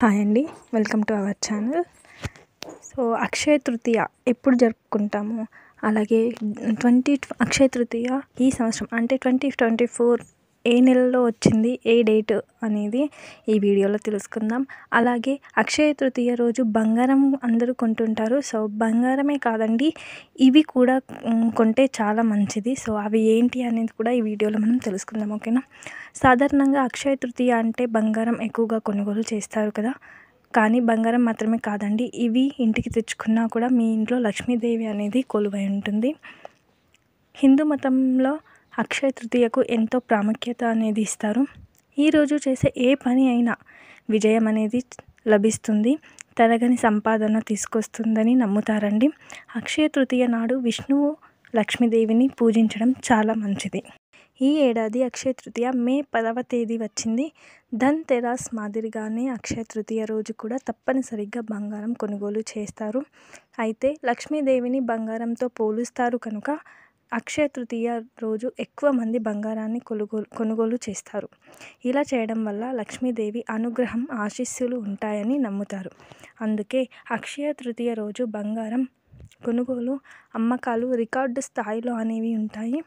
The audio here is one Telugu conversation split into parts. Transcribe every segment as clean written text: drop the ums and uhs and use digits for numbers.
హాయ్ అండి, welcome to our channel. So Akshaya Tritiya ఎప్పుడు జరుపుకుంటాము, అలాగే అక్షయ తృతీయ ఈ సంవత్సరం అంటే 2024 ఏ నెలలో వచ్చింది, ఏ డేట్ అనేది ఈ వీడియోలో తెలుసుకుందాం. అలాగే అక్షయ తృతీయ రోజు బంగారం అందరూ కొంటుంటారు. సో బంగారమే కాదండి, ఇవి కూడా కొంటే చాలా మంచిది. సో అవి ఏంటి అనేది కూడా ఈ వీడియోలో మనం తెలుసుకుందాం, ఓకేనా. సాధారణంగా అక్షయ తృతీయ అంటే బంగారం ఎక్కువగా కొనుగోలు చేస్తారు కదా. కానీ బంగారం మాత్రమే కాదండి, ఇవి ఇంటికి తెచ్చుకున్నా కూడా మీ ఇంట్లో లక్ష్మీదేవి అనేది కొలువై ఉంటుంది. హిందూ మతంలో అక్షయ తృతీయకు ఎంతో ప్రాముఖ్యత అనేది ఇస్తారు. ఈరోజు చేసే ఏ పని అయినా విజయం అనేది లభిస్తుంది, తరగని సంపాదన తీసుకొస్తుందని నమ్ముతారండి. అక్షయ తృతీయ నాడు విష్ణువు లక్ష్మీదేవిని పూజించడం చాలా మంచిది. ఈ ఏడాది అక్షయ తృతీయ మే 10వ తేదీ వచ్చింది. ధన్ తెరాస్ మాదిరిగానే అక్షయ తృతీయ రోజు కూడా తప్పనిసరిగా బంగారం కొనుగోలు చేస్తారు. అయితే లక్ష్మీదేవిని బంగారంతో పోలుస్తారు కనుక అక్షయ తృతీయ రోజు ఎక్కువ మంది బంగారాన్ని కొనుగోలు చేస్తారు. ఇలా చేయడం వల్ల లక్ష్మీదేవి అనుగ్రహం, ఆశీస్సులు ఉంటాయని నమ్ముతారు. అందుకే అక్షయ తృతీయ రోజు బంగారం కొనుగోలు, అమ్మకాలు రికార్డు స్థాయిలో అనేవి ఉంటాయి.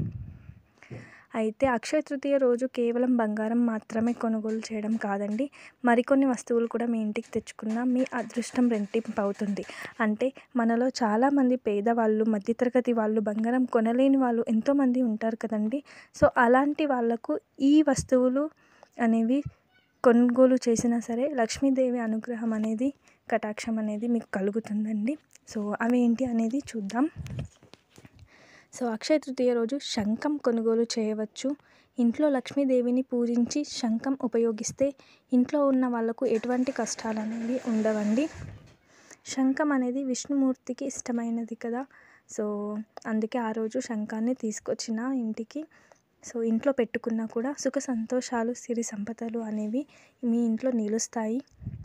అయితే అక్షయ తృతీయ రోజు కేవలం బంగారం మాత్రమే కొనుగోలు చేయడం కాదండి, మరికొన్ని వస్తువులు కూడా మీ ఇంటికి తెచ్చుకున్న మీ అదృష్టం రెట్టింపు అవుతుంది. అంటే మనలో చాలామంది పేదవాళ్ళు, మధ్యతరగతి వాళ్ళు, బంగారం కొనలేని వాళ్ళు ఎంతోమంది ఉంటారు కదండి. సో అలాంటి వాళ్ళకు ఈ వస్తువులు అనేవి కొనుగోలు చేసినా సరే లక్ష్మీదేవి అనుగ్రహం అనేది, కటాక్షం అనేది మీకు కలుగుతుందండి. సో అవి ఏంటి అనేది చూద్దాం. సో అక్షయ తృతీయ రోజు శంఖం కొనుగోలు చేయవచ్చు. ఇంట్లో లక్ష్మీదేవిని పూజించి శంఖం ఉపయోగిస్తే ఇంట్లో ఉన్న వాళ్ళకు ఎటువంటి కష్టాలు అనేవి ఉండవండి. శంఖం అనేది విష్ణుమూర్తికి ఇష్టమైనది కదా. సో అందుకే ఆ రోజు శంఖాన్ని తీసుకొచ్చిన ఇంటికి, సో ఇంట్లో పెట్టుకున్నా కూడా సుఖ సంతోషాలు, సిరి సంపదలు అనేవి మీ ఇంట్లో నిలుస్తాయి.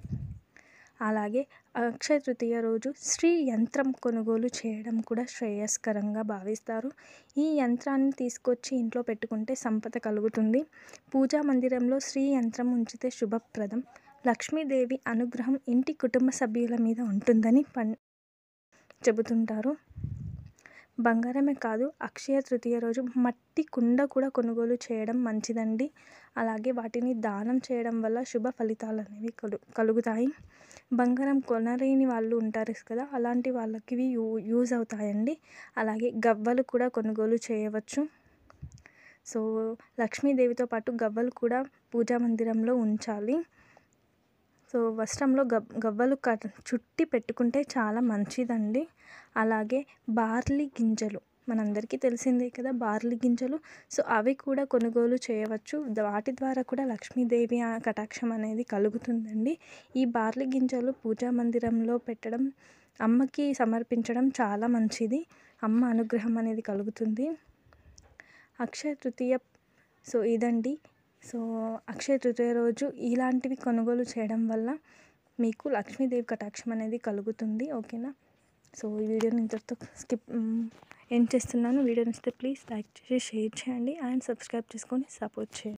అలాగే అక్షయ తృతీయ రోజు శ్రీ యంత్రం కొనుగోలు చేయడం కూడా శ్రేయస్కరంగా భావిస్తారు. ఈ యంత్రాన్ని తీసుకొచ్చి ఇంట్లో పెట్టుకుంటే సంపద కలుగుతుంది. పూజా మందిరంలో శ్రీ యంత్రం ఉంచితే శుభప్రదం. లక్ష్మీదేవి అనుగ్రహం ఇంటి కుటుంబ సభ్యుల మీద ఉంటుందని చెబుతుంటారు. బంగారమే కాదు, అక్షయ తృతీయ రోజు మట్టి కుండ కూడా కొనుగోలు చేయడం మంచిదండి. అలాగే వాటిని దానం చేయడం వల్ల శుభ ఫలితాలు అనేవి కలుగుతాయి. బంగారం కొనలేని వాళ్ళు ఉంటారు కదా, అలాంటి వాళ్ళకి ఇవి యూజ్ అవుతాయండి. అలాగే గవ్వలు కూడా కొనుగోలు చేయవచ్చు. సో లక్ష్మీదేవితో పాటు గవ్వలు కూడా పూజా మందిరంలో ఉంచాలి. సో వస్త్రంలో గవ్వలు చుట్టి పెట్టుకుంటే చాలా మంచిదండి. అలాగే బార్లీ గింజలు మనందరికీ తెలిసిందే కదా, బార్లీ గింజలు. సో అవి కూడా కొనుగోలు చేయవచ్చు. వాటి ద్వారా కూడా లక్ష్మీదేవి కటాక్షం అనేది కలుగుతుందండి. ఈ బార్లీ గింజలు పూజా మందిరంలో పెట్టడం, అమ్మకి సమర్పించడం చాలా మంచిది. అమ్మ అనుగ్రహం అనేది కలుగుతుంది. అక్షయ తృతీయ సో ఇదండి. సో అక్షయ తృతీయ రోజు ఇలాంటివి కొనుగోలు చేయడం వల్ల మీకు లక్ష్మీదేవి కటాక్షం అనేది కలుగుతుంది, ఓకేనా. సో ఈ వీడియోని ఇంతటితో ఎండ్ చేస్తున్నాను. వీడియో నచ్చితే ప్లీజ్ లైక్ చేసి షేర్ చేయండి అండ్ సబ్స్క్రైబ్ చేసుకొని సపోర్ట్ చేయండి.